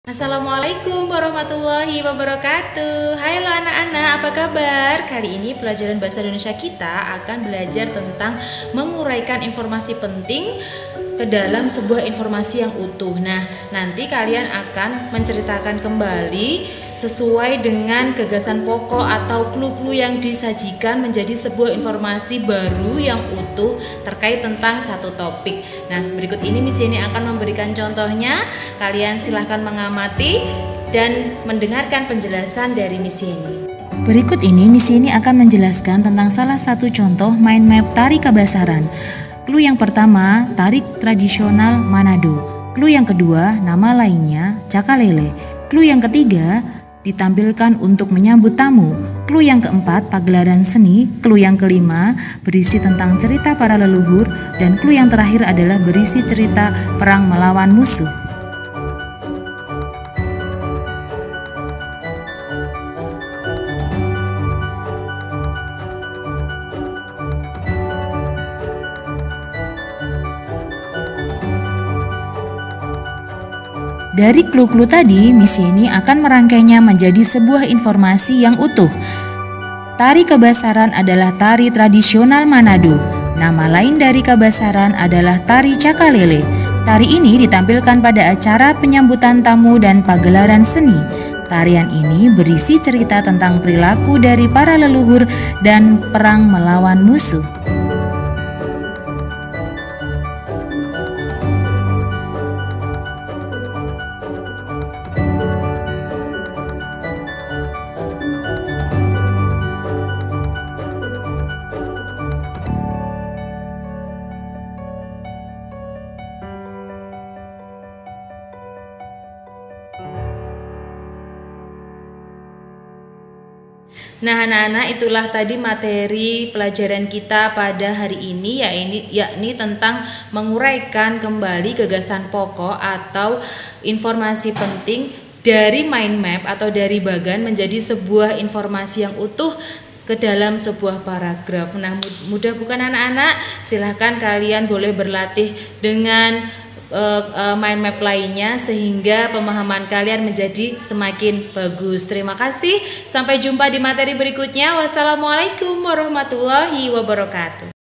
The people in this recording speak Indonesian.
Assalamualaikum warahmatullahi wabarakatuh. Hai lo anak-anak, apa kabar? Kali ini pelajaran bahasa Indonesia kita akan belajar tentang menguraikan informasi penting ke dalam sebuah informasi yang utuh. Nah, nanti kalian akan menceritakan kembali sesuai dengan gagasan pokok atau clue-clue yang disajikan menjadi sebuah informasi baru yang utuh terkait tentang satu topik. Nah, berikut ini Miss Yeni akan memberikan contohnya. Kalian silahkan mengamati dan mendengarkan penjelasan dari Miss Yeni. Berikut ini Miss Yeni akan menjelaskan tentang salah satu contoh mind map tari Kabasaran. Clue yang pertama, tari tradisional Manado. Clue yang kedua, nama lainnya Cakalele. Clue yang ketiga, ditampilkan untuk menyambut tamu. Clue yang keempat, pagelaran seni. Clue yang kelima, berisi tentang cerita para leluhur. Dan clue yang terakhir adalah berisi cerita perang melawan musuh. Dari clue-clue tadi, Miss Yeni akan merangkainya menjadi sebuah informasi yang utuh. Tari Kabasaran adalah tari tradisional Manado. Nama lain dari Kabasaran adalah tari Cakalele. Tari ini ditampilkan pada acara penyambutan tamu dan pagelaran seni. Tarian ini berisi cerita tentang perilaku dari para leluhur dan perang melawan musuh. Nah anak-anak, itulah tadi materi pelajaran kita pada hari ini, yakni tentang menguraikan kembali gagasan pokok atau informasi penting dari mind map atau dari bagan menjadi sebuah informasi yang utuh ke dalam sebuah paragraf. Nah, mudah bukan anak-anak? Silahkan kalian boleh berlatih dengan mind map lainnya sehingga pemahaman kalian menjadi semakin bagus. Terima kasih. Sampai jumpa di materi berikutnya. Wassalamualaikum warahmatullahi wabarakatuh.